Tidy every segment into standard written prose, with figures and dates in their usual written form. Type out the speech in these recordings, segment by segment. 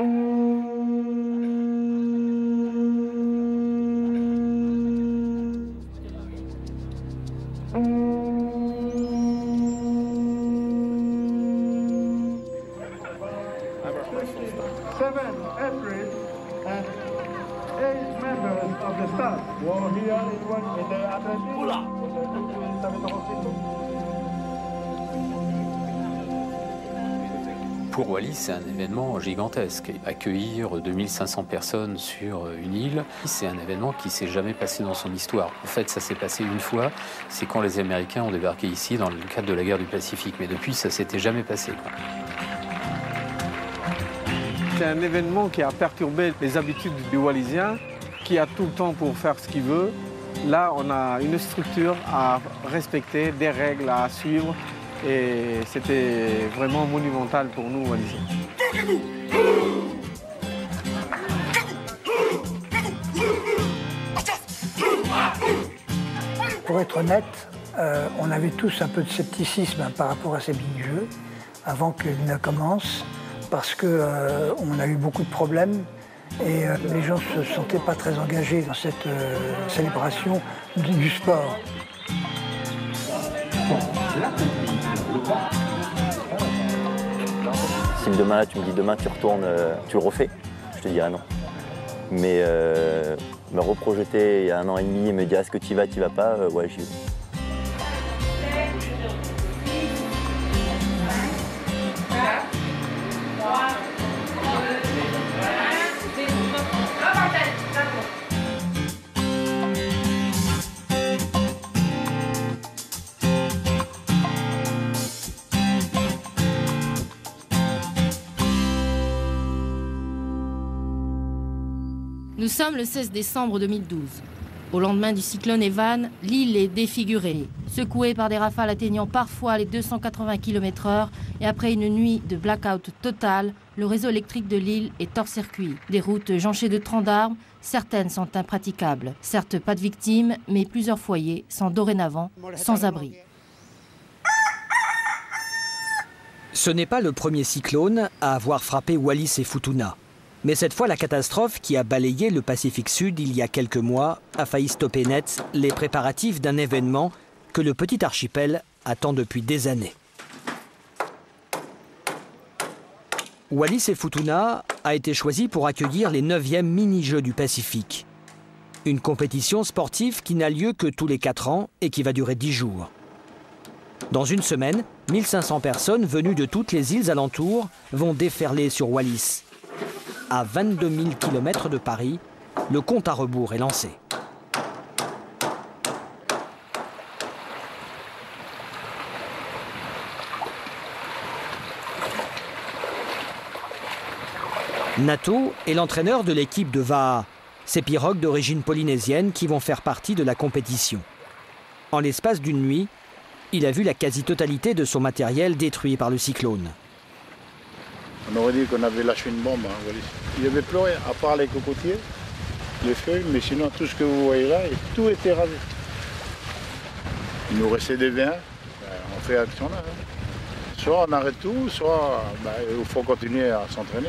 Pour Wallis, c'est un événement gigantesque. Accueillir 2500 personnes sur une île, c'est un événement qui ne s'est jamais passé dans son histoire. En fait, ça s'est passé une fois, c'est quand les Américains ont débarqué ici dans le cadre de la guerre du Pacifique. Mais depuis, ça ne s'était jamais passé, quoi. C'est un événement qui a perturbé les habitudes du Wallisien, qui a tout le temps pour faire ce qu'il veut. Là, on a une structure à respecter, des règles à suivre. Et c'était vraiment monumental pour nous, Wallisiens. Pour être honnête, on avait tous un peu de scepticisme par rapport à ces mini-jeux avant qu'ils ne commencent, parce qu'on a eu beaucoup de problèmes et les gens ne se sentaient pas très engagés dans cette célébration du sport. Si demain là, tu me dis demain tu retournes, tu le refais, je te dirais non. Mais me reprojeter il y a 1 an et demi et me dire est-ce que tu y vas pas, ouais j'y vais. Nous sommes le 16 décembre 2012. Au lendemain du cyclone Evan, l'île est défigurée, secouée par des rafales atteignant parfois les 280 km/h et après une nuit de blackout total, le réseau électrique de l'île est hors circuit. Des routes jonchées de troncs d'arbres, certaines sont impraticables. Certes, pas de victimes, mais plusieurs foyers sont dorénavant sans abri. Ce n'est pas le premier cyclone à avoir frappé Wallis et Futuna. Mais cette fois, la catastrophe qui a balayé le Pacifique Sud il y a quelques mois a failli stopper net les préparatifs d'un événement que le petit archipel attend depuis des années. Wallis et Futuna a été choisi pour accueillir les 9e mini-jeux du Pacifique. Une compétition sportive qui n'a lieu que tous les 4 ans et qui va durer 10 jours. Dans une semaine, 1500 personnes venues de toutes les îles alentours vont déferler sur Wallis. À 22 000 km de Paris, le compte à rebours est lancé. Nato est l'entraîneur de l'équipe de Va'a, ces pirogues d'origine polynésienne qui vont faire partie de la compétition. En l'espace d'une nuit, il a vu la quasi-totalité de son matériel détruit par le cyclone. On aurait dit qu'on avait lâché une bombe. Hein, il n'y avait plus rien, à part les cocotiers, les feuilles, mais sinon tout ce que vous voyez là, tout était rasé. Il nous restait des biens, on fait action là. Hein. Soit on arrête tout, soit il faut continuer à s'entraîner.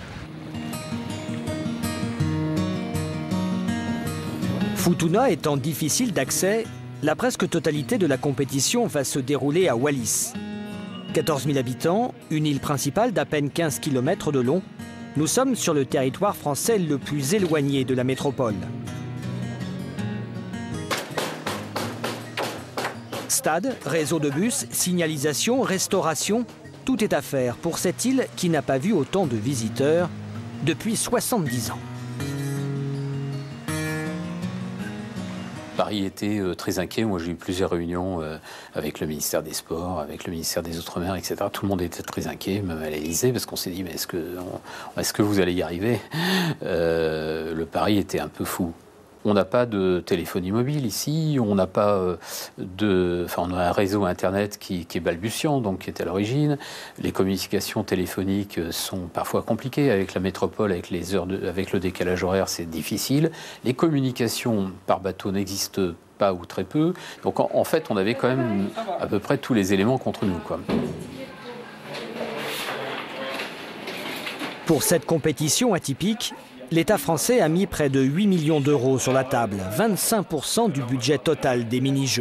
Futuna étant difficile d'accès, la presque totalité de la compétition va se dérouler à Wallis. 14 000 habitants, une île principale d'à peine 15 km de long, nous sommes sur le territoire français le plus éloigné de la métropole. Stade, réseau de bus, signalisation, restauration, tout est à faire pour cette île qui n'a pas vu autant de visiteurs depuis 70 ans. Paris était très inquiet. Moi, j'ai eu plusieurs réunions avec le ministère des Sports, avec le ministère des Outre-mer, etc. Tout le monde était très inquiet, même à l'Élysée, parce qu'on s'est dit, mais est-ce que vous allez y arriver? Le pari était un peu fou. On n'a pas de téléphonie mobile ici, on n'a pas on a un réseau Internet qui est balbutiant, donc qui est à l'origine. Les communications téléphoniques sont parfois compliquées avec la métropole, avec avec le décalage horaire, c'est difficile. Les communications par bateau n'existent pas ou très peu. Donc en fait, on avait quand même à peu près tous les éléments contre nous, quoi. Pour cette compétition atypique, l'État français a mis près de 8 millions d'euros sur la table, 25% du budget total des mini-jeux.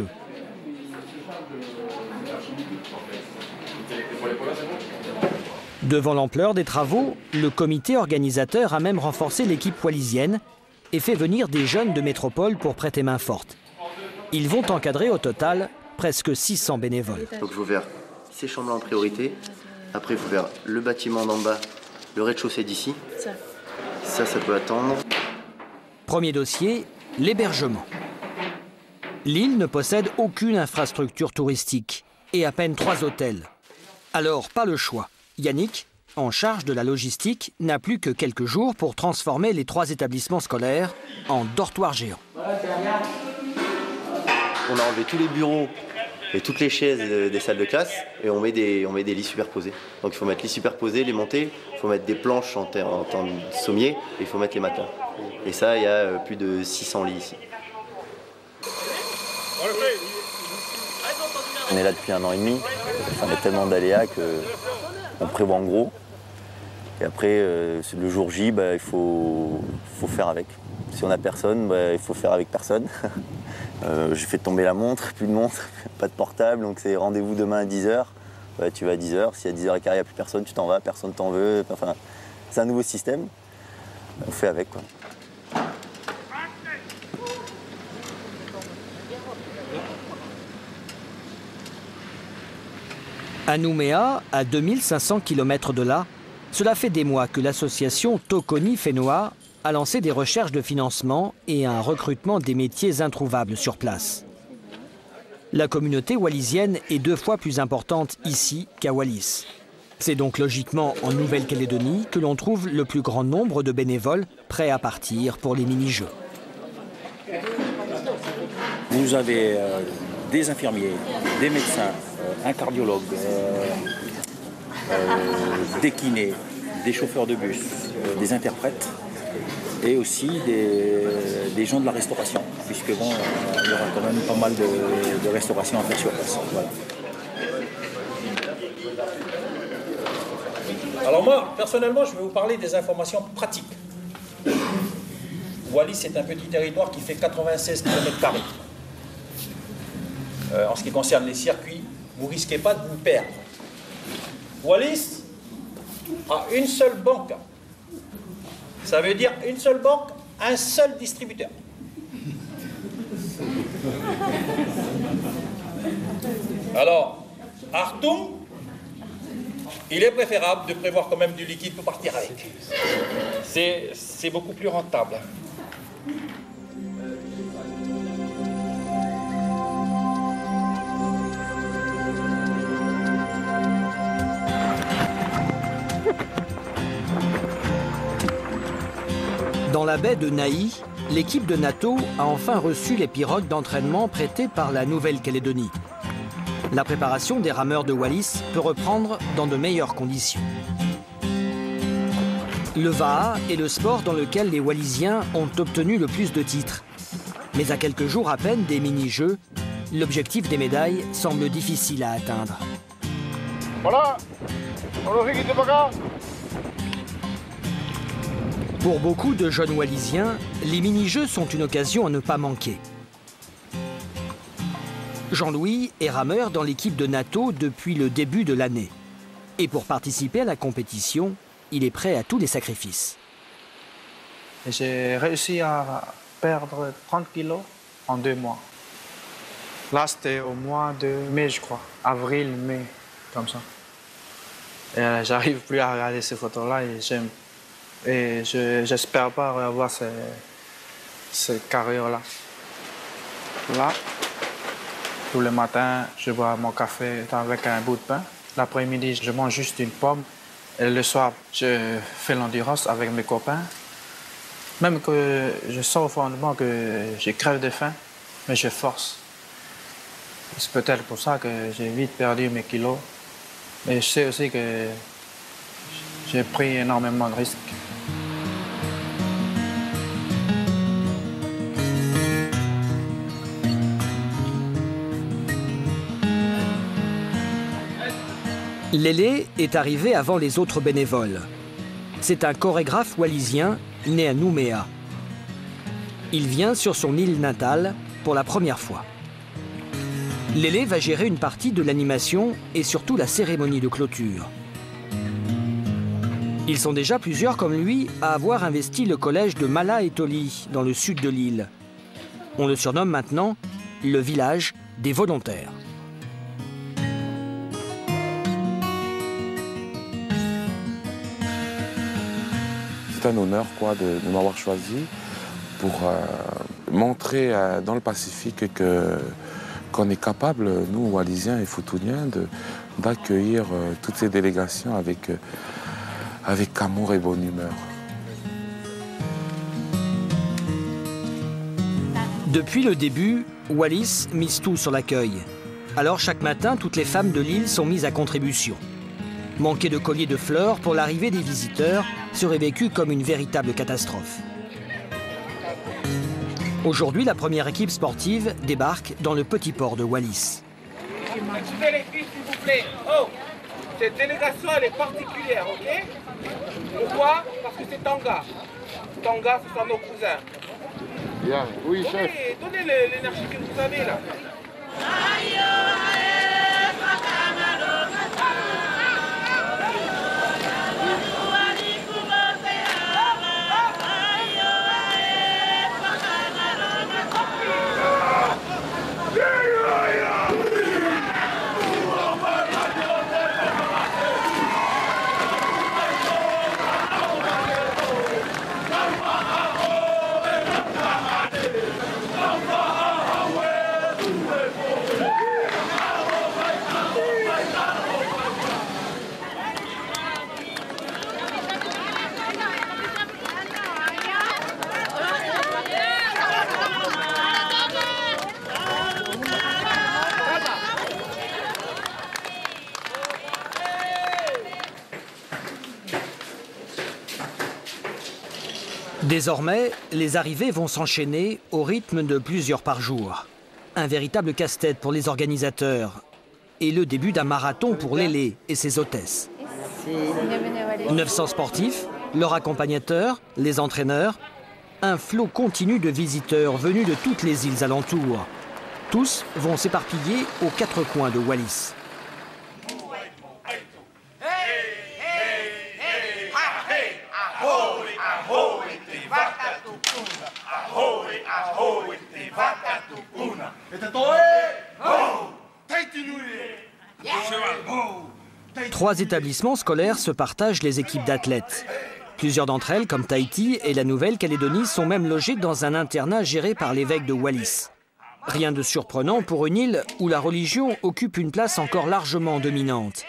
Devant l'ampleur des travaux, le comité organisateur a même renforcé l'équipe wallisienne et fait venir des jeunes de métropole pour prêter main forte. Ils vont encadrer au total presque 600 bénévoles. Donc il faut faire ces chambres en priorité. Après il faut faire le bâtiment d'en bas, le rez-de-chaussée d'ici. Ça peut attendre. Premier dossier, l'hébergement. L'île ne possède aucune infrastructure touristique et à peine 3 hôtels. Alors pas le choix. Yannick, en charge de la logistique, n'a plus que quelques jours pour transformer les 3 établissements scolaires en dortoirs géants. On a enlevé tous les bureaux et toutes les chaises des salles de classe et on met des lits superposés. Donc il faut mettre les lits superposés, les monter, il faut mettre des planches en temps de sommier et il faut mettre les matelas. Et ça, il y a plus de 600 lits ici. On est là depuis 1 an et demi, on a tellement d'aléas qu'on prévoit en gros. Et après, le jour J, il faut faire avec. Si on n'a personne, il faut faire avec personne. J'ai fait tomber la montre, plus de montre, pas de portable, donc c'est rendez-vous demain à 10h. Tu vas à 10h, si à 10h15 il n'y a plus personne, tu t'en vas, personne t'en veut. Enfin, c'est un nouveau système, on fait avec, quoi. À Nouméa, à 2500 km de là, cela fait des mois que l'association Tokoni Fénoa a lancé des recherches de financement et un recrutement des métiers introuvables sur place. La communauté wallisienne est 2 fois plus importante ici qu'à Wallis. C'est donc logiquement en Nouvelle-Calédonie que l'on trouve le plus grand nombre de bénévoles prêts à partir pour les mini-jeux. Vous avez des infirmiers, des médecins, un cardiologue, des kinés, des chauffeurs de bus, des interprètes et aussi des gens de la restauration, puisque bon, il y aura quand même pas mal de restauration à faire sur place. Voilà. Alors moi, personnellement, je vais vous parler des informations pratiques. Wallis est un petit territoire qui fait 96 km². En ce qui concerne les circuits, vous ne risquez pas de vous perdre. Wallis a une seule banque. Ça veut dire une seule banque, un seul distributeur. Alors, Artung, il est préférable de prévoir quand même du liquide pour partir avec. C'est beaucoup plus rentable. Dans la baie de Naï, l'équipe de NATO a enfin reçu les pirogues d'entraînement prêtées par la Nouvelle-Calédonie. La préparation des rameurs de Wallis peut reprendre dans de meilleures conditions. Le Vaha est le sport dans lequel les Wallisiens ont obtenu le plus de titres. Mais à quelques jours à peine des mini-jeux, l'objectif des médailles semble difficile à atteindre. Voilà. Pour beaucoup de jeunes Wallisiens, les mini-jeux sont une occasion à ne pas manquer. Jean-Louis est rameur dans l'équipe de NATO depuis le début de l'année. Et pour participer à la compétition, il est prêt à tous les sacrifices. J'ai réussi à perdre 30 kilos en 2 mois. Là, c'était au mois de mai, je crois. Avril, mai, comme ça. Et j'arrive plus à regarder ces photos-là et j'espère pas revoir cette carrière-là. Là, tous les matins, je bois mon café avec un bout de pain. L'après-midi, je mange juste une pomme. Et le soir, je fais l'endurance avec mes copains. Même que je sens au fond de moi que je crève de faim, mais je force. C'est peut-être pour ça que j'ai vite perdu mes kilos. Mais je sais aussi que j'ai pris énormément de risques. Lélé est arrivé avant les autres bénévoles. C'est un chorégraphe wallisien né à Nouméa. Il vient sur son île natale pour la première fois. Lélé va gérer une partie de l'animation et surtout la cérémonie de clôture. Ils sont déjà plusieurs comme lui à avoir investi le collège de Mala et Toli dans le sud de l'île. On le surnomme maintenant le village des volontaires. C'est un honneur de m'avoir choisi pour montrer dans le Pacifique qu'on est capable, nous, Wallisiens et Futuniens, d'accueillir toutes ces délégations avec amour et bonne humeur. Depuis le début, Wallis mise tout sur l'accueil. Alors chaque matin, toutes les femmes de l'île sont mises à contribution. Manquer de colliers de fleurs pour l'arrivée des visiteurs serait vécu comme une véritable catastrophe. Aujourd'hui, la première équipe sportive débarque dans le petit port de Wallis. Excusez les filles, s'il vous plaît. Oh, cette délégation, elle est particulière, ok? Pourquoi? Parce que c'est Tonga. Tonga, ce sont nos cousins. Bien, oui, chef. Donnez l'énergie que vous avez là. Désormais, les arrivées vont s'enchaîner au rythme de plusieurs par jour. Un véritable casse-tête pour les organisateurs et le début d'un marathon pour Lélé et ses hôtesses. 900 sportifs, leurs accompagnateurs, les entraîneurs, un flot continu de visiteurs venus de toutes les îles alentours. Tous vont s'éparpiller aux quatre coins de Wallis. Trois établissements scolaires se partagent les équipes d'athlètes. Plusieurs d'entre elles, comme Tahiti et la Nouvelle-Calédonie, sont même logées dans un internat géré par l'évêque de Wallis. Rien de surprenant pour une île où la religion occupe une place encore largement dominante.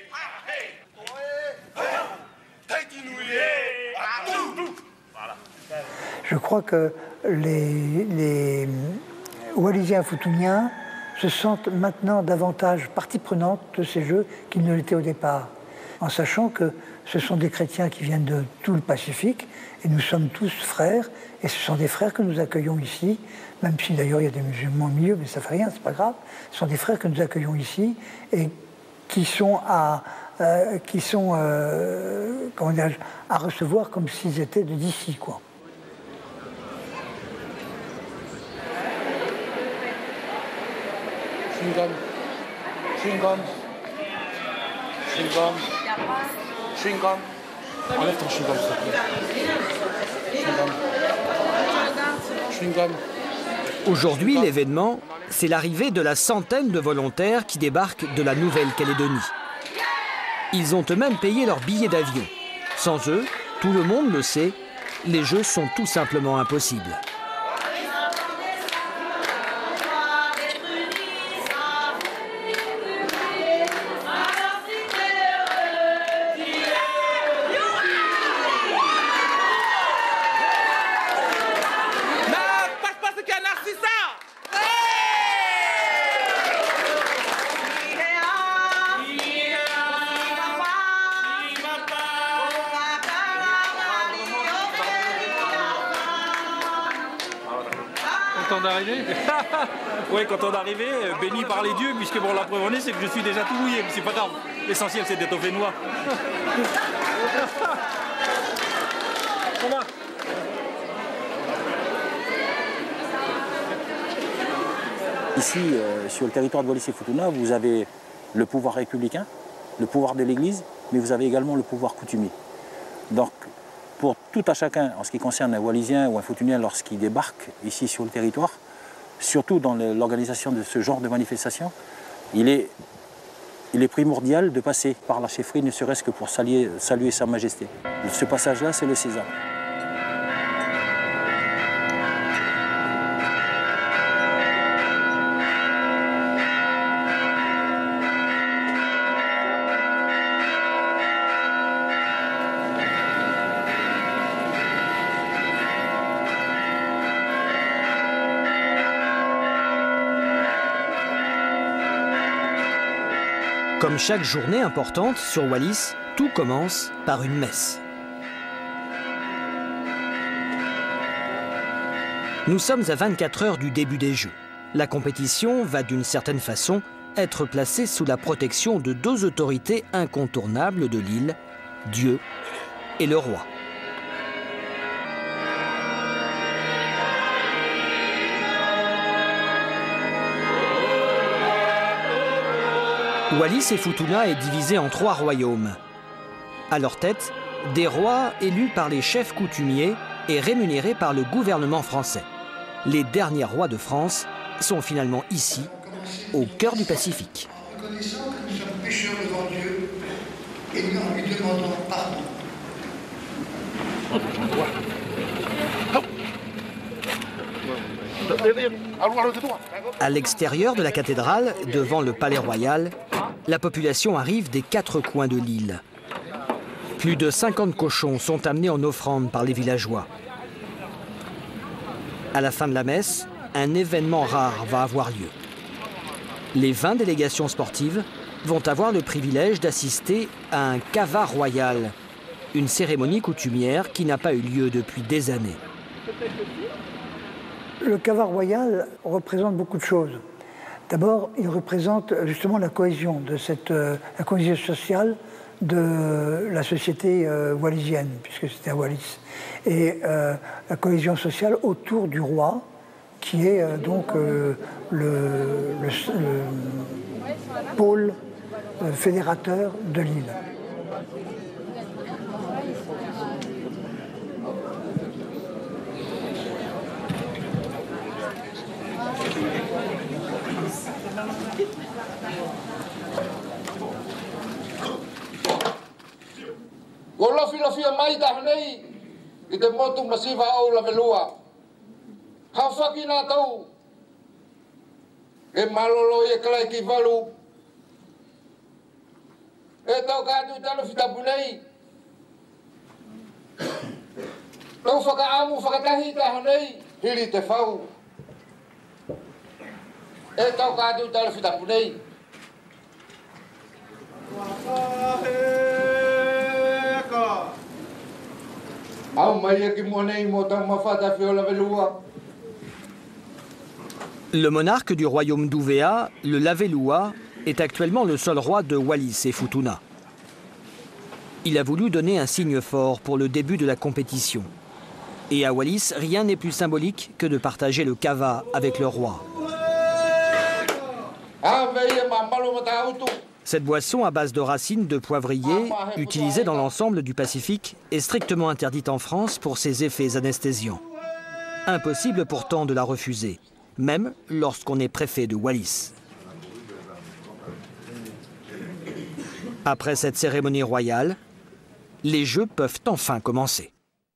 Je crois que les Wallisiens futuniens se sentent maintenant davantage partie prenante de ces jeux qu'ils ne l'étaient au départ, en sachant que ce sont des chrétiens qui viennent de tout le Pacifique, et nous sommes tous frères, et ce sont des frères que nous accueillons ici, même si d'ailleurs il y a des musulmans au milieu, mais ça fait rien, c'est pas grave. Ce sont des frères que nous accueillons ici, et qui sont à recevoir comme s'ils étaient de d'ici, quoi. Chewing-gum. Chewing-gum. Chewing-gum. Chewing-gum. Enlève ton chewing-gum, s'il te plaît. Chewing-gum. Chewing-gum. Aujourd'hui, l'événement, c'est l'arrivée de la centaine de volontaires qui débarquent de la Nouvelle-Calédonie. Ils ont eux-mêmes payé leur billet d'avion. Sans eux, tout le monde le sait, les Jeux sont tout simplement impossibles. Oui, quand on est arrivé, béni par les dieux, puisque bon, la preuve en est, c'est que je suis déjà tout mouillé, mais c'est pas grave. L'essentiel, c'est d'être au Fénois. Ici, sur le territoire de Wallis et Futuna, vous avez le pouvoir républicain, le pouvoir de l'Église, mais vous avez également le pouvoir coutumier. Donc, pour tout à chacun, en ce qui concerne un Wallisien ou un Futunien lorsqu'il débarque ici sur le territoire, surtout dans l'organisation de ce genre de manifestation, il est primordial de passer par la chefferie, ne serait-ce que pour saluer Sa Majesté. Ce passage-là, c'est le sésame. Comme chaque journée importante sur Wallis, tout commence par une messe. Nous sommes à 24 heures du début des Jeux. La compétition va d'une certaine façon être placée sous la protection de deux autorités incontournables de l'île, Dieu et le roi. Wallis et Futuna est divisé en 3 royaumes. À leur tête, des rois élus par les chefs coutumiers et rémunérés par le gouvernement français. Les derniers rois de France sont finalement ici, au cœur du Pacifique. Reconnaissant que nous sommes pécheurs devant Dieu et nous en lui demandons pardon. À l'extérieur de la cathédrale, devant le palais royal, la population arrive des 4 coins de l'île. Plus de 50 cochons sont amenés en offrande par les villageois. À la fin de la messe, un événement rare va avoir lieu. Les 20 délégations sportives vont avoir le privilège d'assister à un kava royal, une cérémonie coutumière qui n'a pas eu lieu depuis des années. Le kava royal représente beaucoup de choses. D'abord, il représente justement la cohésion, la cohésion sociale de la société wallisienne, puisque c'était à Wallis. Et la cohésion sociale autour du roi, qui est donc le pôle fédérateur de l'île. Golofilofia mai tahnei i te motu masiva au la velua. Hawhaki nā tau e malolo i e kalai ki walu. E tau kātu i talo whitapu nei. Tau whakaamu whakatahi tahnei hiri te whau. E tau kātu i talo whitapu nei. Le monarque du royaume d'Uvea, le Lavelua, est actuellement le seul roi de Wallis et Futuna. Il a voulu donner un signe fort pour le début de la compétition. Et à Wallis, rien n'est plus symbolique que de partager le kava avec le roi. Cette boisson à base de racines de poivrier, utilisée dans l'ensemble du Pacifique, est strictement interdite en France pour ses effets anesthésiants. Impossible pourtant de la refuser, même lorsqu'on est préfet de Wallis. Après cette cérémonie royale, les Jeux peuvent enfin commencer.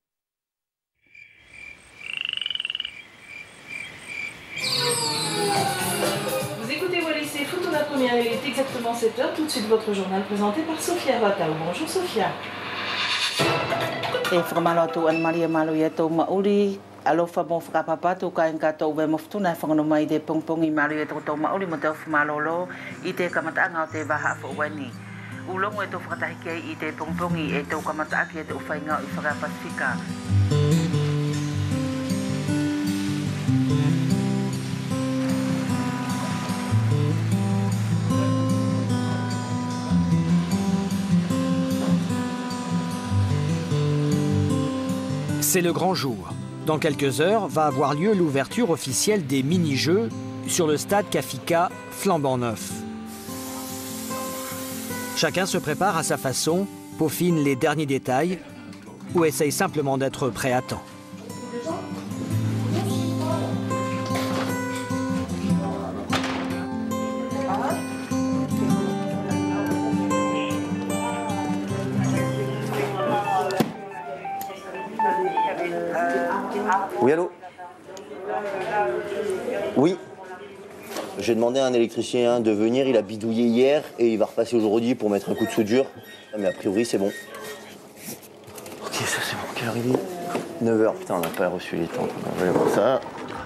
Il est exactement 7 heures, tout de suite votre journal présenté par Sophia Watao. Bonjour Sophia. Alofa mo whakapapatu ka inga tau we moftuna whanganomai de pongpongi maru e tau mauri mo tau whamalolo I te kamataanga o te waha whaweni. Ulongo e tau whakatahike I te pongpongi e tau kamataaki e te uwhainga o I Whakapasifika. C'est le grand jour. Dans quelques heures va avoir lieu l'ouverture officielle des mini-jeux sur le stade Kafika flambant neuf. Chacun se prépare à sa façon, peaufine les derniers détails ou essaye simplement d'être prêt à temps. Oui, allô? Oui. J'ai demandé à un électricien de venir, il a bidouillé hier et il va repasser aujourd'hui pour mettre un coup de soudure. Mais a priori, c'est bon. Ok, ça c'est bon. Quelle heure il est? 9h. Putain, on n'a pas reçu les temps. On va aller voir ça.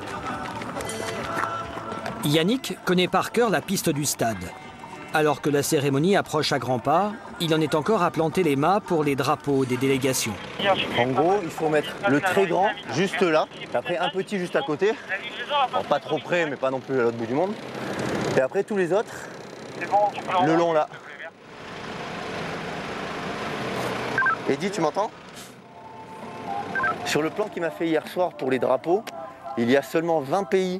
Yannick connaît par cœur la piste du stade. Alors que la cérémonie approche à grands pas, il en est encore à planter les mâts pour les drapeaux des délégations. En gros, il faut mettre le très grand juste là, et après un petit juste à côté. Alors, pas trop près, mais pas non plus à l'autre bout du monde. Et après tous les autres, le long là. Eddy, tu m'entends? Sur le plan qu'il m'a fait hier soir pour les drapeaux, il y a seulement 20 pays.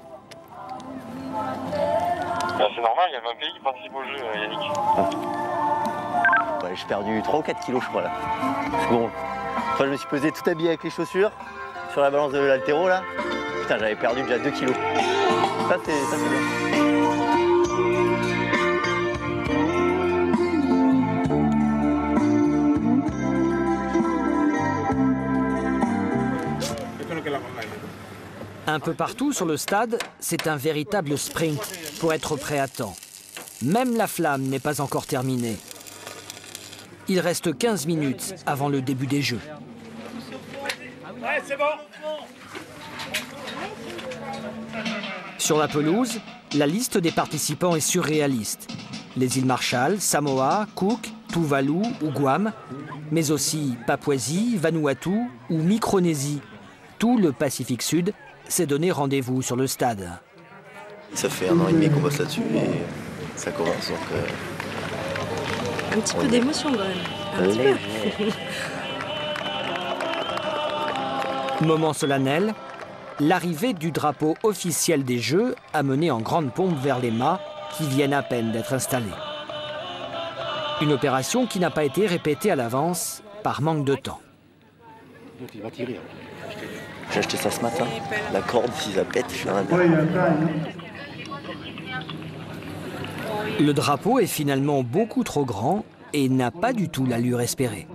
C'est normal, il y a 20 pays qui participent au jeu, Yannick. Ouais, j'ai perdu 3 ou 4 kilos, je crois, là. C'est bon. Enfin, je me suis pesé tout habillé avec les chaussures sur la balance de l'haltéro, là. Putain, j'avais perdu déjà 2 kilos. Ça, c'est bien. Un peu partout sur le stade, c'est un véritable sprint pour être prêt à temps. Même la flamme n'est pas encore terminée. Il reste 15 minutes avant le début des Jeux. Ouais, c'est bon. Sur la pelouse, la liste des participants est surréaliste. Les îles Marshall, Samoa, Cook, Tuvalu ou Guam, mais aussi Papouasie, Vanuatu ou Micronésie. Tout le Pacifique Sud s'est donné rendez-vous sur le stade. Ça fait 1 an et demi qu'on bosse là-dessus et ça commence donc... Un petit peu d'émotion quand même. Un petit peu. Moment solennel, l'arrivée du drapeau officiel des Jeux a mené en grande pompe vers les mâts qui viennent à peine d'être installés. Une opération qui n'a pas été répétée à l'avance par manque de temps. J'ai acheté ça ce matin. La corde, si ça pète, je suis un... Le drapeau est finalement beaucoup trop grand et n'a pas du tout l'allure espérée.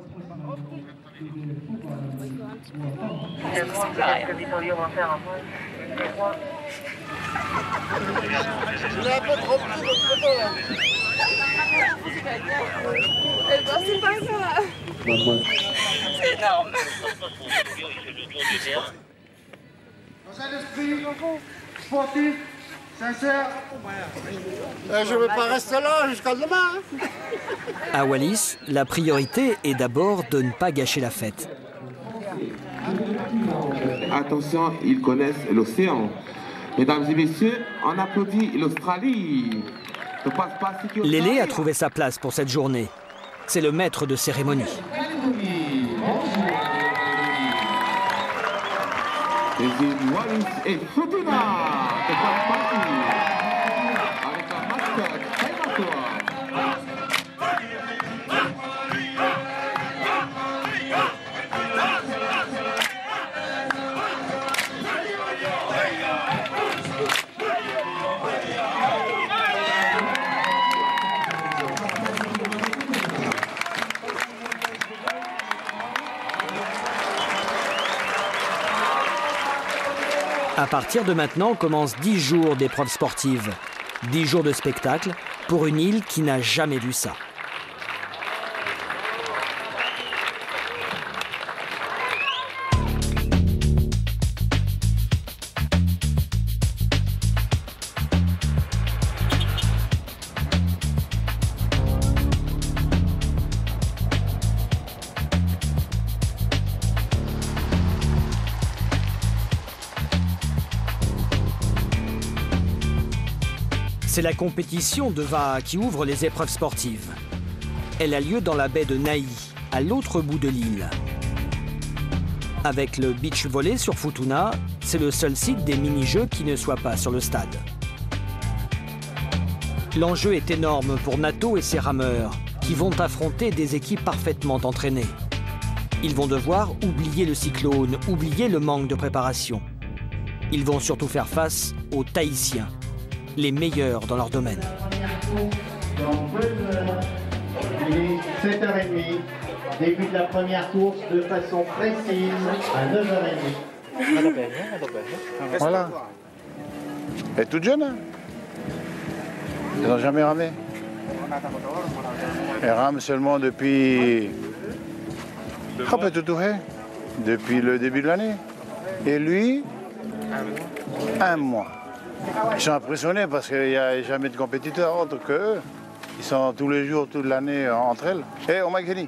C'est pas ça. C'est énorme. Dans un esprit sportif, sincère, je ne vais pas rester là jusqu'à demain. À Wallis, la priorité est d'abord de ne pas gâcher la fête. Attention, ils connaissent l'océan. Mesdames et messieurs, on applaudit l'Australie. Lélé a trouvé sa place pour cette journée. C'est le maître de cérémonie. Les îles Wallis et Futuna de partie avec la mascotte Taïmatoa. À partir de maintenant commencent 10 jours d'épreuves sportives. 10 jours de spectacle pour une île qui n'a jamais vu ça. C'est la compétition de VAA qui ouvre les épreuves sportives. Elle a lieu dans la baie de Naï, à l'autre bout de l'île. Avec le beach volley sur Futuna, c'est le seul site des mini-jeux qui ne soit pas sur le stade. L'enjeu est énorme pour Nato et ses rameurs, qui vont affronter des équipes parfaitement entraînées. Ils vont devoir oublier le cyclone, oublier le manque de préparation. Ils vont surtout faire face aux Tahitiens, les meilleurs dans leur domaine. Il est 7h30, début de la première course de façon précise à 9h30. Voilà. Elle est toute jeune, hein? Ils n'ont jamais ramé. Elle rame seulement depuis... depuis le début de l'année. Et lui, 1 mois. Ils sont impressionnés parce qu'il n'y a jamais de compétiteurs autres qu'eux. Ils sont tous les jours, toute l'année entre elles. Et au Makeni.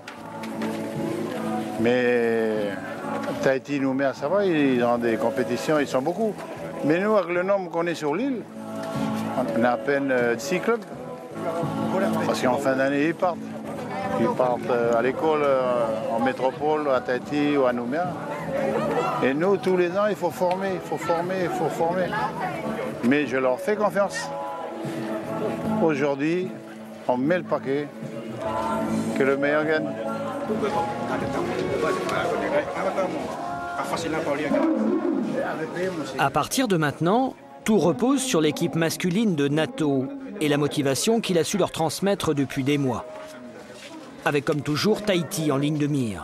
Mais Tahiti, Nouméa, ça va, ils ont des compétitions, ils sont beaucoup. Mais nous, avec le nombre qu'on est sur l'île, on a à peine 6 clubs. Parce qu'en fin d'année, ils partent. Ils partent à l'école, en métropole, à Tahiti ou à Nouméa. Et nous, tous les ans, il faut former, il faut former, il faut former. Mais je leur fais confiance. Aujourd'hui, on met le paquet, que le meilleur gagne. À partir de maintenant, tout repose sur l'équipe masculine de Nato et la motivation qu'il a su leur transmettre depuis des mois. Avec comme toujours Tahiti en ligne de mire.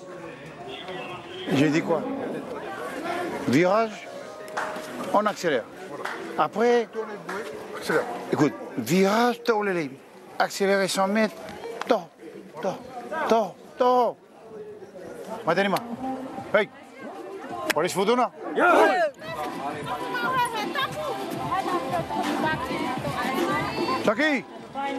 J'ai dit quoi? Virage, on accélère. Après, écoute, virage, tourne les lignes. Accélérer 100 mètres, to. Matanima. Hey, police Futuna. Chaki.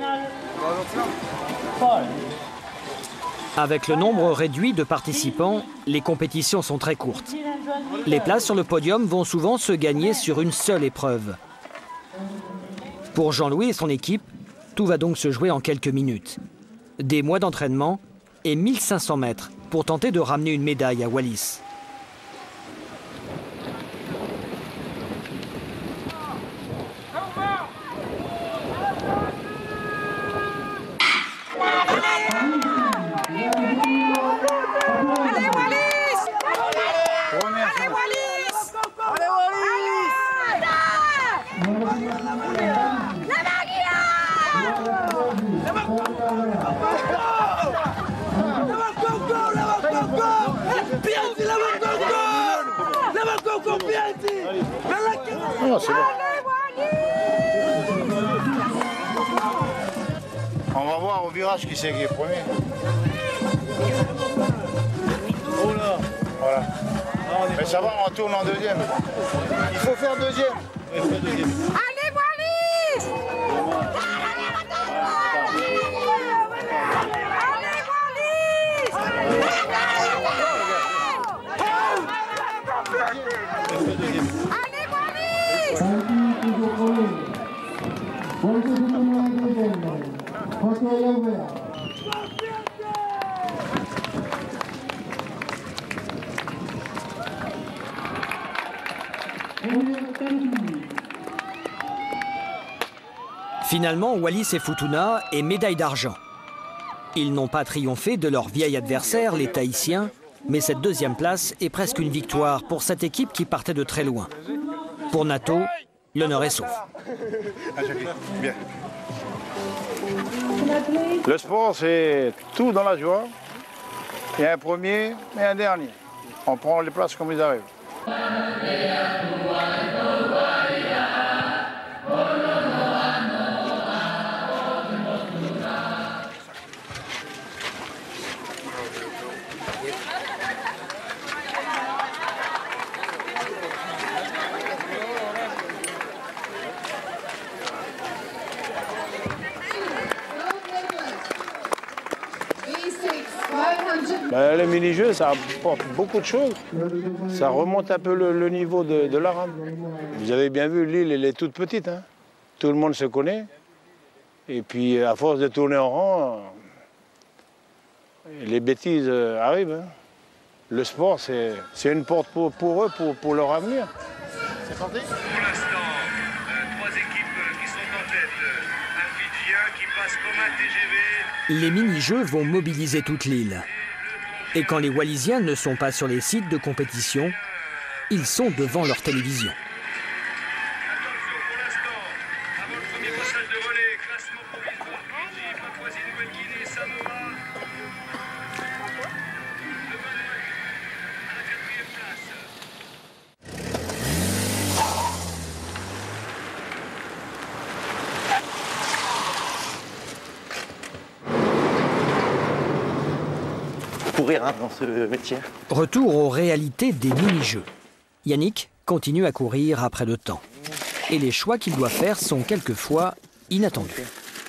Avec le nombre réduit de participants, les compétitions sont très courtes. Les places sur le podium vont souvent se gagner sur une seule épreuve. Pour Jean-Louis et son équipe, tout va donc se jouer en quelques minutes. Des mois d'entraînement et 1500 mètres pour tenter de ramener une médaille à Wallis. Oh, c'est bon. On va voir au virage qui c'est qui est premier. Voilà. Mais ça va, on tourne en deuxième. Il faut faire deuxième. Allez, Wallis! Finalement, Wallis et Futuna est médaille d'argent. Ils n'ont pas triomphé de leur vieil adversaire, les Tahitiens, mais cette deuxième place est presque une victoire pour cette équipe qui partait de très loin. Pour Nato, l'honneur est sauf. Bien. Le sport, c'est tout dans la joie. Il y a un premier et un dernier. On prend les places comme ils arrivent. Les mini-jeux, ça apporte beaucoup de choses. Ça remonte un peu le niveau de la rame. Vous avez bien vu, l'île, elle est toute petite. Hein. Tout le monde se connaît. Et puis, à force de tourner en rond, les bêtises arrivent. Hein. Le sport, c'est une porte pour eux, pour leur avenir. C'est parti. Pour l'instant, 3 équipes qui sont en tête. Un Fidjien qui passe comme un TGV. Les mini-jeux vont mobiliser toute l'île. Et quand les Wallisiens ne sont pas sur les sites de compétition, ils sont devant leur télévision. Courir hein, dans ce métier. Retour aux réalités des mini-jeux. Yannick continue à courir après le temps. Et les choix qu'il doit faire sont quelquefois inattendus.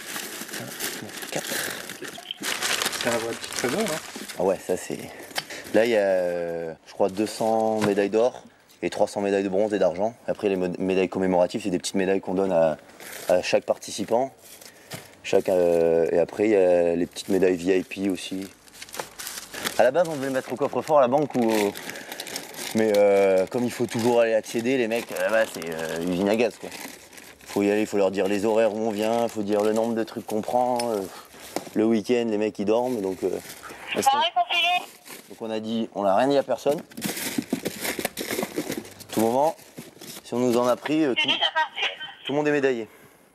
C'est un vrai petit trésor, hein. Ah ouais, ça c'est... Là, il y a, je crois, 200 médailles d'or et 300 médailles de bronze et d'argent. Après, les médailles commémoratives, c'est des petites médailles qu'on donne à chaque participant. Et après, il y a les petites médailles VIP aussi. À la base, on devait le mettre au coffre-fort à la banque, mais comme il faut toujours aller accéder, les mecs, là-bas, c'est usine à gaz, quoi. Faut y aller, il faut leur dire les horaires où on vient, il faut dire le nombre de trucs qu'on prend. Le week-end, les mecs, ils dorment, donc... Donc on a dit, on n'a rien dit à personne. Tout moment, si on nous en a pris, tout le monde est médaillé.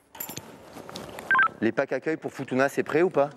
Les packs accueil pour Futuna, c'est prêt ou pas?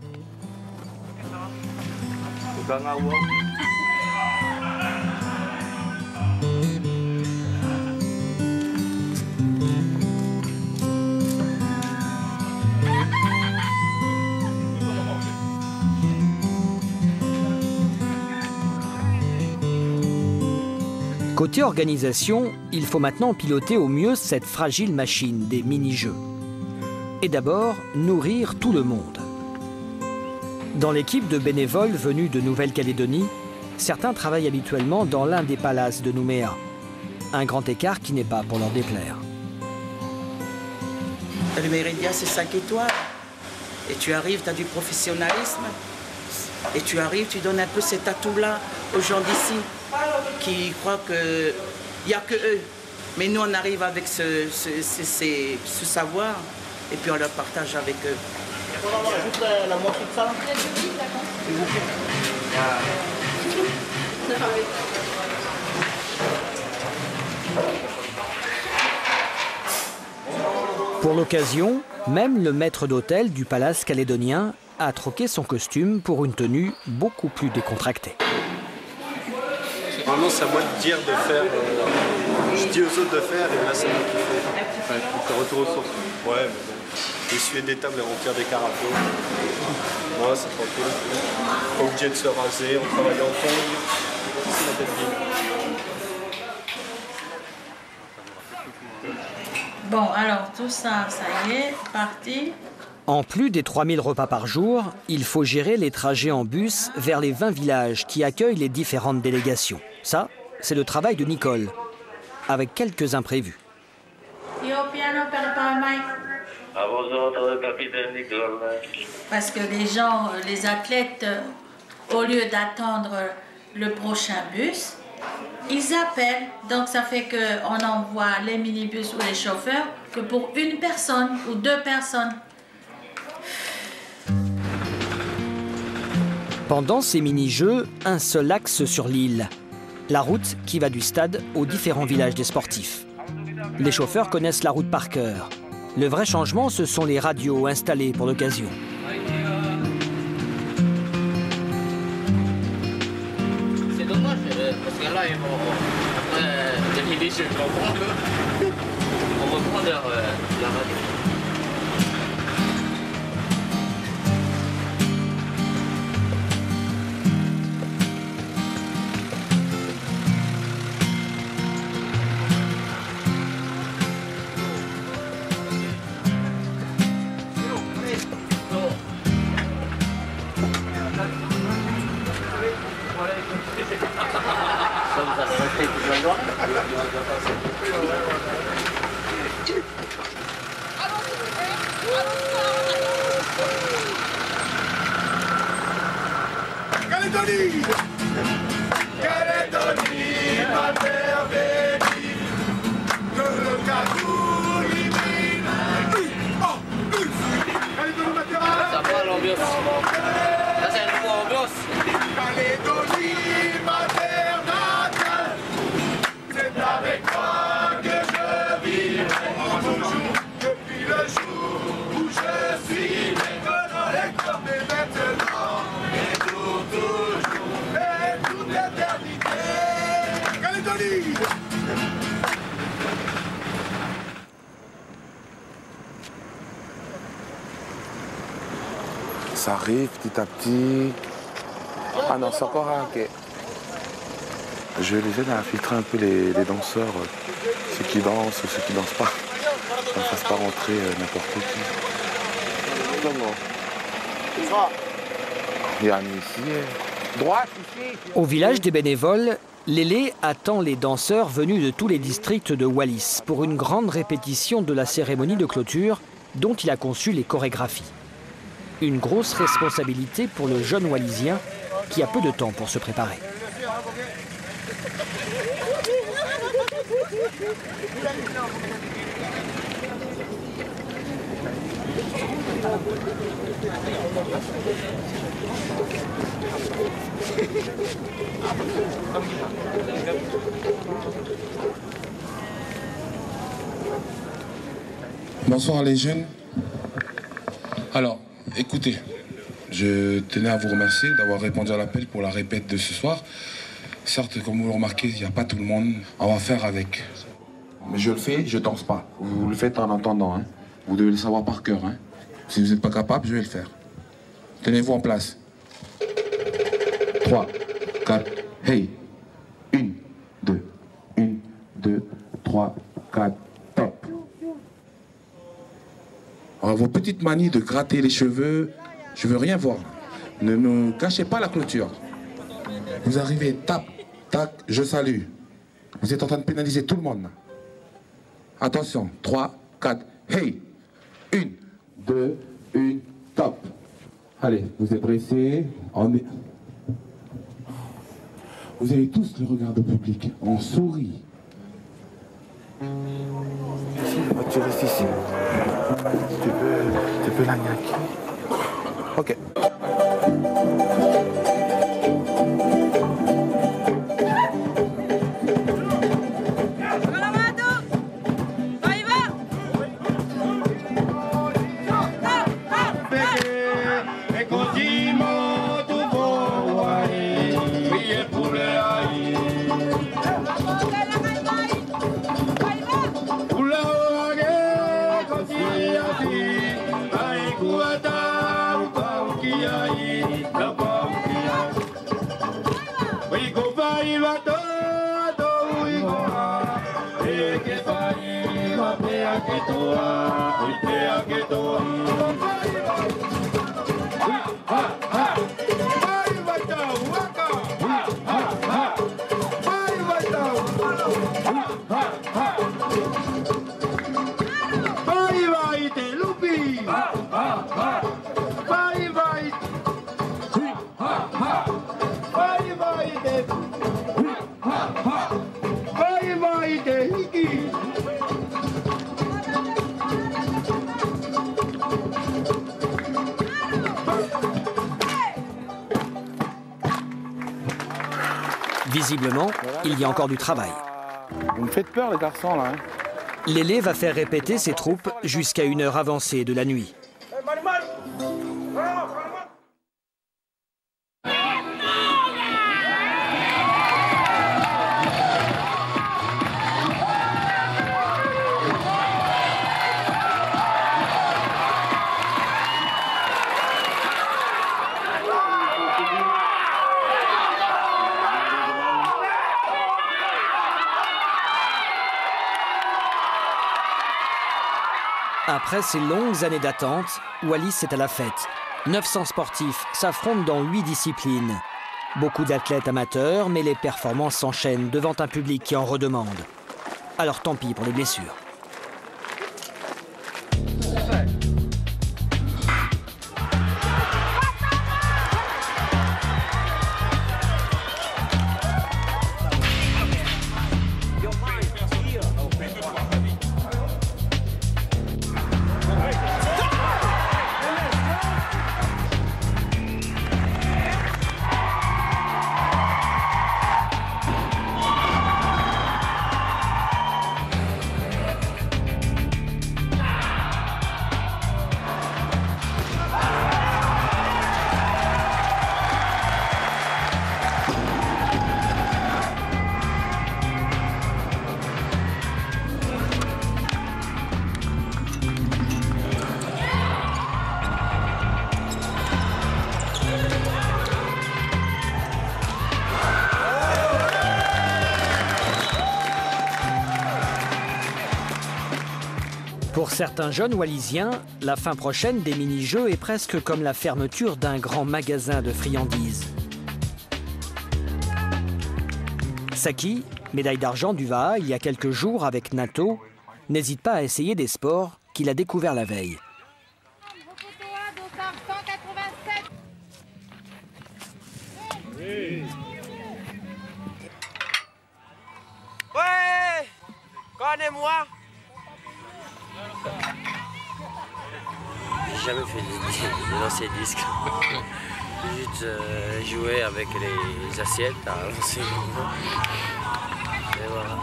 Côté organisation, il faut maintenant piloter au mieux cette fragile machine des mini-jeux. Et d'abord, nourrir tout le monde. Dans l'équipe de bénévoles venus de Nouvelle-Calédonie, certains travaillent habituellement dans l'un des palaces de Nouméa. Un grand écart qui n'est pas pour leur déplaire. Le Méridien, c'est 5 étoiles. Et tu arrives, tu as du professionnalisme. Et tu arrives, tu donnes un peu cet atout-là aux gens d'ici, qui croient qu'il n'y a que eux. Mais nous, on arrive avec ce savoir, et puis on le partage avec eux. On va juste la moitié de ça. S'il vous plaît. Pour l'occasion, même le maître d'hôtel du palace calédonien a troqué son costume pour une tenue beaucoup plus décontractée. Normalement, c'est à moi de dire de faire. Je dis aux autres de faire, et là, c'est moi qui fais. Enfin, retour aux sources. Ouais, mais bon. Essuyer des tables et remplir des carafes. Moi, c'est tranquille. Pas obligé de se raser, on travaille en tongs. C'est la tête libre. Bon, alors tout ça, ça y est, parti. En plus des 3000 repas par jour, il faut gérer les trajets en bus vers les 20 villages qui accueillent les différentes délégations. Ça, c'est le travail de Nicole, avec quelques imprévus. À vos ordres, capitaine Nicole. Parce que les gens, les athlètes, au lieu d'attendre le prochain bus, ils appellent. Donc ça fait qu'on envoie les minibus ou les chauffeurs que pour une personne ou 2 personnes. Pendant ces mini-jeux, un seul axe sur l'île. La route qui va du stade aux différents villages des sportifs. Les chauffeurs connaissent la route par cœur. Le vrai changement, ce sont les radios installées pour l'occasion. C'est dommage, parce que là, ils vont, après les jeux, on reprend la radio. ça arrive petit à petit. Ah non, c'est encore un, ok. Je les aide à filtrer un peu les danseurs, ceux qui dansent ou ceux qui ne dansent pas. Ça ne fasse pas rentrer n'importe qui. Il y a un ici. Droite ici. Au village des bénévoles, Lélé attend les danseurs venus de tous les districts de Wallis pour une grande répétition de la cérémonie de clôture dont il a conçu les chorégraphies. Une grosse responsabilité pour le jeune Wallisien qui a peu de temps pour se préparer. Bonsoir les jeunes. Alors, écoutez, je tenais à vous remercier d'avoir répondu à l'appel pour la répète de ce soir. Certes, comme vous le remarquez, il n'y a pas tout le monde. On va faire avec. Mais je le fais, je danse pas. Vous le faites en entendant. Hein. Vous devez le savoir par cœur. Hein. Si vous n'êtes pas capable, je vais le faire. Tenez-vous en place. 3, 4, hey. 1, 2, 1, 2, 3, 4, top. Alors, vos petites manies de gratter les cheveux, je veux rien voir. Ne nous cachez pas la clôture. Vous arrivez, tac, tac, je salue. Vous êtes en train de pénaliser tout le monde. Attention, 3, 4, hey. 1, 2, 1, top. Allez, vous êtes dressés. Vous avez tous le regard du public. On sourit. Ici, tu restes ici. Tu peux la niaquer. Ok. Visiblement, il y a encore du travail. Vous me faites peur les garçons là. Hein. Lélé va faire répéter ses troupes jusqu'à une heure avancée de la nuit. Après ces longues années d'attente, Wallis est à la fête. 900 sportifs s'affrontent dans 8 disciplines. Beaucoup d'athlètes amateurs, mais les performances s'enchaînent devant un public qui en redemande. Alors tant pis pour les blessures. certains jeunes Wallisiens, la fin prochaine des mini-jeux est presque comme la fermeture d'un grand magasin de friandises. Saki, médaille d'argent du Vaha il y a quelques jours avec Nato, n'hésite pas à essayer des sports qu'il a découverts la veille. Ouais, connais-moi. J'ai jamais fait de lancer disque. Juste jouer avec les assiettes à lancer. Et voilà.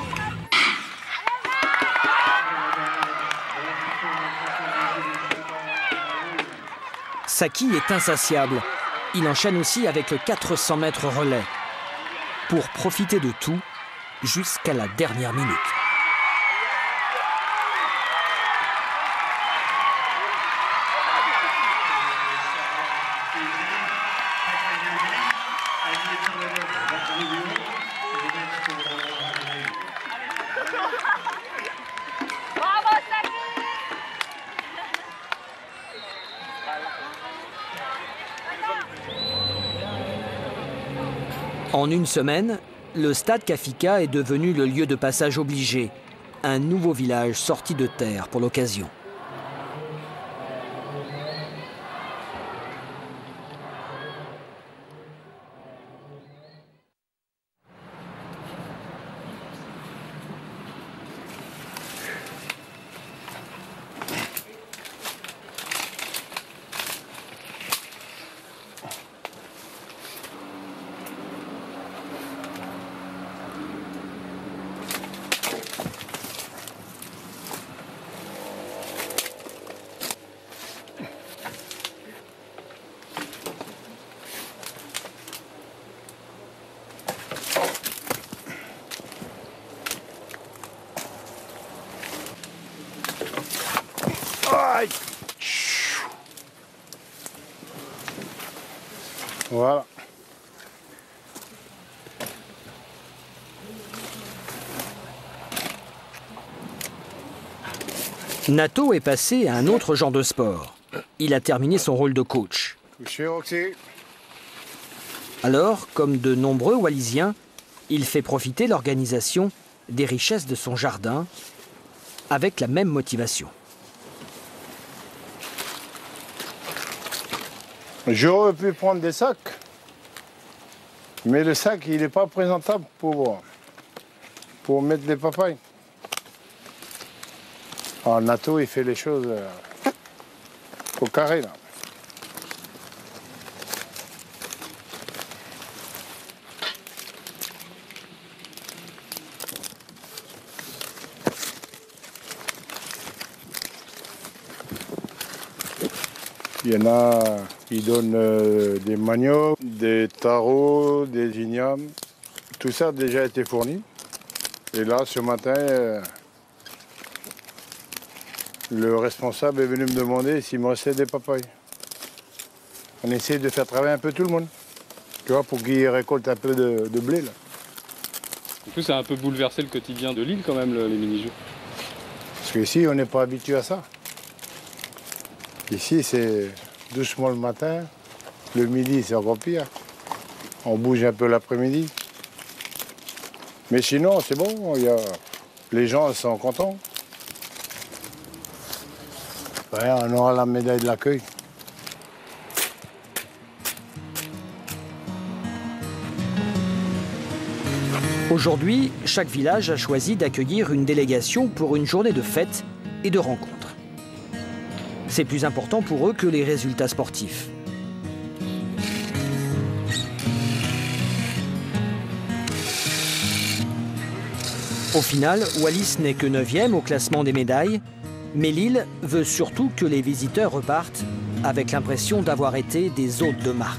Saki est insatiable. Il enchaîne aussi avec le 400 mètres relais pour profiter de tout jusqu'à la dernière minute. En une semaine, le stade Kafika est devenu le lieu de passage obligé, un nouveau village sorti de terre pour l'occasion. Voilà. Nato est passé à un autre genre de sport. Il a terminé son rôle de coach. Alors, comme de nombreux Wallisiens, il fait profiter l'organisation des richesses de son jardin avec la même motivation. J'aurais pu prendre des sacs, mais le sac, il n'est pas présentable pour mettre des papayes. Alors, Nato, il fait les choses au carré, là. Il y en a qui donnent des maniocs, des tarots, des ignames. Tout ça a déjà été fourni. Et là, ce matin, le responsable est venu me demander s'il me restait des papayes. On essaie de faire travailler un peu tout le monde, tu vois, pour qu'ils récoltent un peu de blé, là. En plus, ça a un peu bouleversé le quotidien de l'île, quand même, les mini-jeux. Parce qu'ici, on n'est pas habitué à ça. Ici, c'est doucement le matin. Le midi, c'est encore pire. On bouge un peu l'après-midi. Mais sinon, c'est bon. Les gens sont contents. Ouais, on aura la médaille de l'accueil. Aujourd'hui, chaque village a choisi d'accueillir une délégation pour une journée de fête et de rencontres. C'est plus important pour eux que les résultats sportifs. Au final, Wallis n'est que 9e au classement des médailles, mais l'île veut surtout que les visiteurs repartent avec l'impression d'avoir été des hôtes de marque.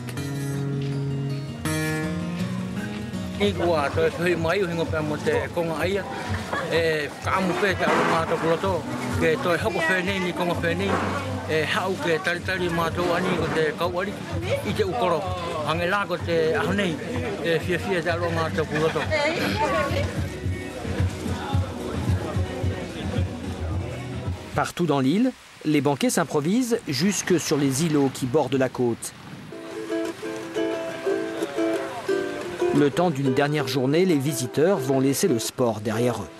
Partout dans l'île, les banquets s'improvisent jusque sur les îlots qui bordent la côte. Le temps d'une dernière journée, les visiteurs vont laisser le sport derrière eux.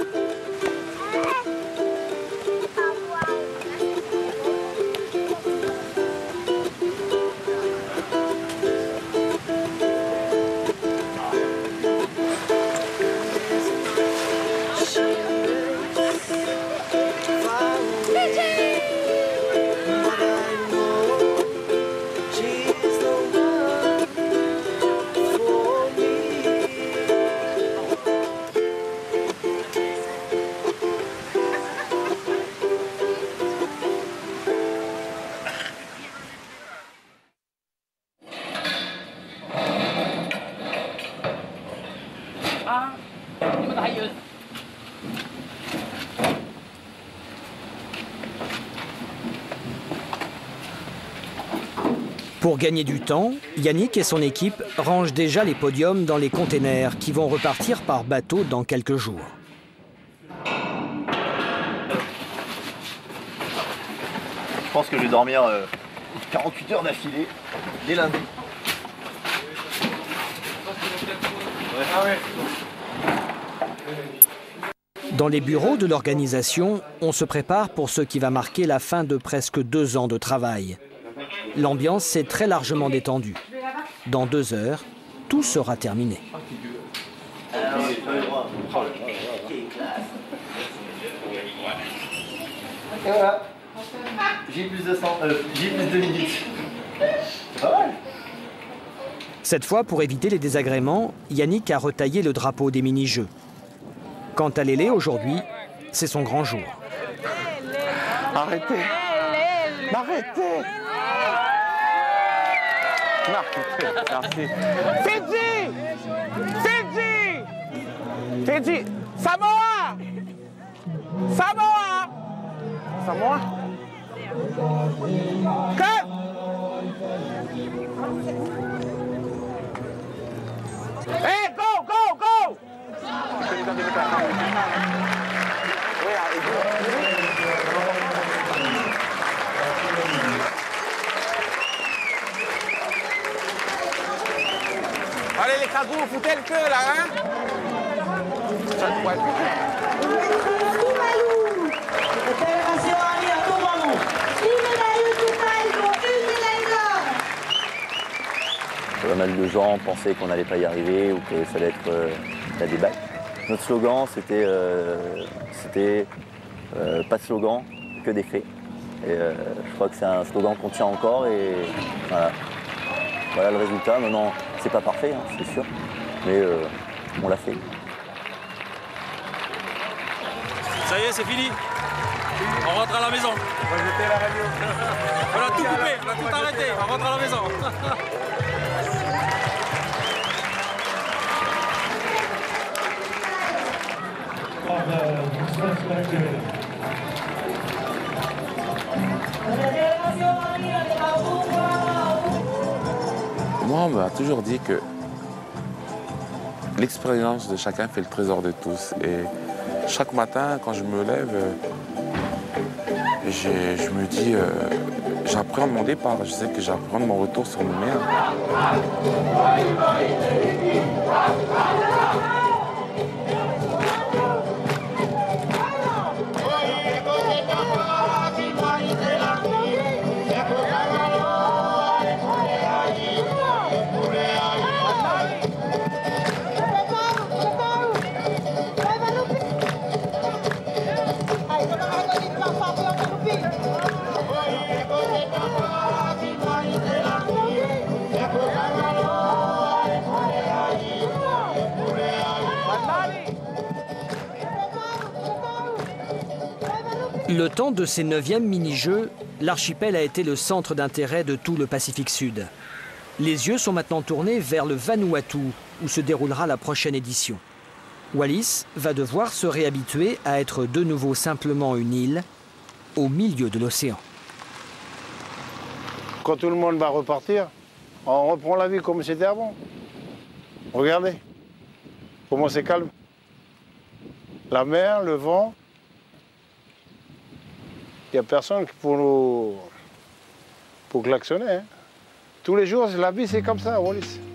Pour gagner du temps, Yannick et son équipe rangent déjà les podiums dans les containers qui vont repartir par bateau dans quelques jours. Je pense que je vais dormir 48 heures d'affilée dès lundi. Dans les bureaux de l'organisation, on se prépare pour ce qui va marquer la fin de presque 2 ans de travail. L'ambiance s'est très largement détendue. Dans 2 heures, tout sera terminé. Et voilà, j'ai plus de minutes. Cette fois, pour éviter les désagréments, Yannick a retaillé le drapeau des mini-jeux. Quant à Lélé, aujourd'hui, c'est son grand jour. Arrêtez! Arrêtez! Merci. Fidji! Fidji! Fidji! Samoa! Samoa! Samoa? Cut! Hey, go, go, go! Allez les cagous, foutez le queue là, hein? Pas mal de gens pensaient qu'on n'allait pas y arriver ou que ça allait être la débâcle. Notre slogan, c'était pas de slogan, que des faits. Et je crois que c'est un slogan qu'on tient encore et voilà. Voilà le résultat. Maintenant, c'est pas parfait, hein, c'est sûr, mais on l'a fait. Ça y est, c'est fini. On rentre à la maison. On va jeter la radio. On a tout coupé, on a tout arrêté. On rentre à la maison. Moi, on m'a toujours dit que l'expérience de chacun fait le trésor de tous. Et chaque matin, quand je me lève, je me dis, j'apprends de mon départ. Je sais que j'apprends de mon retour sur mon mère. Le temps de ces 9e mini-jeux, l'archipel a été le centre d'intérêt de tout le Pacifique Sud. Les yeux sont maintenant tournés vers le Vanuatu, où se déroulera la prochaine édition. Wallis va devoir se réhabituer à être de nouveau simplement une île au milieu de l'océan. Quand tout le monde va repartir, on reprend la vie comme c'était avant. Regardez comment c'est calme. La mer, le vent. Il n'y a personne pour klaxonner. Hein. Tous les jours, la vie c'est comme ça, Wallis.